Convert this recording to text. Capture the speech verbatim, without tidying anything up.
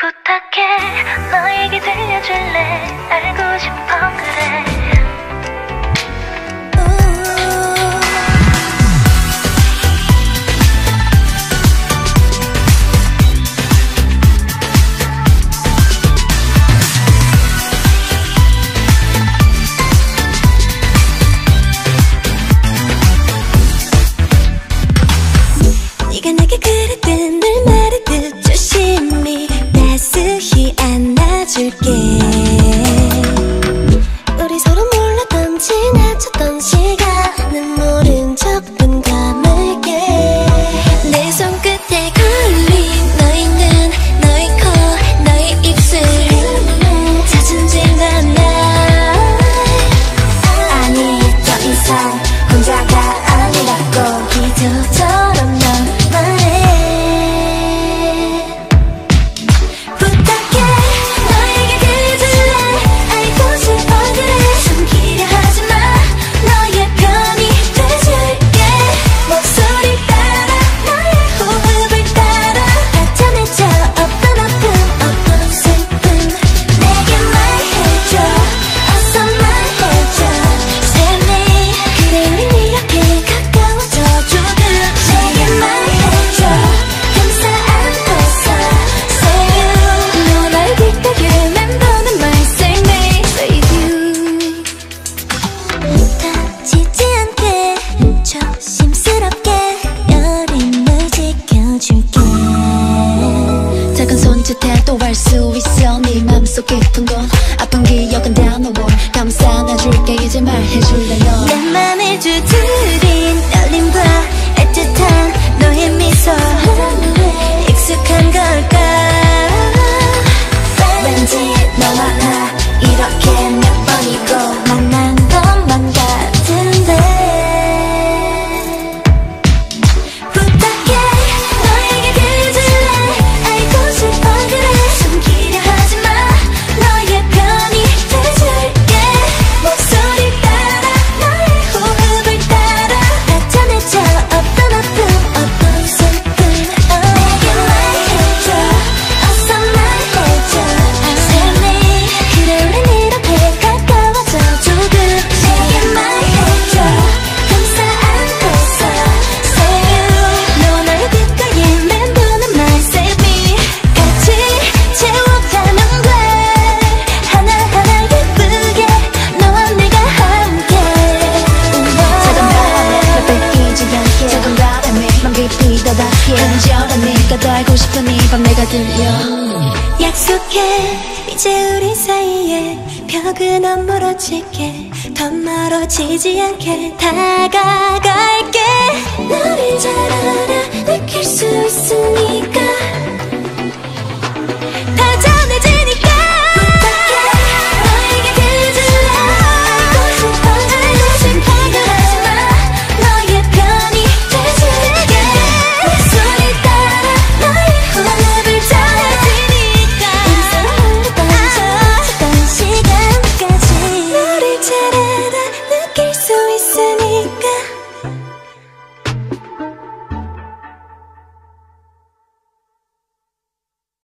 부탁해 너 얘기 들려줄래 알고 싶어 그래 네가 내게 그랬던 늘 말했듯 조심히 따스히 안아줄게. 우리 서로 몰랐던 지나쳤던 시간은 모른 척뿐 감을게. 내 손끝에 걸린 너의 눈 너의 코 너의 입술 자존심난 날 아니 더 이상 혼자가 아니라고 기도처럼 넌 또 알 수 있어 네 맘속 깊은 곳 아픈 기억은 다 너워 감싸 안아줄게 이제 말해줄래 너 내 맘을 두드린 떨림과 애틋한 너의 미소 익숙한 걸까 왠지 너와 나 이렇게 몇 번이고 만난 것만 같은데 간절하니까 더 알고 싶은 이 밤 내가 들려 약속해 이제 우리 사이에 벽은 안 멀어질게 더 멀어지지 않게 다가갈게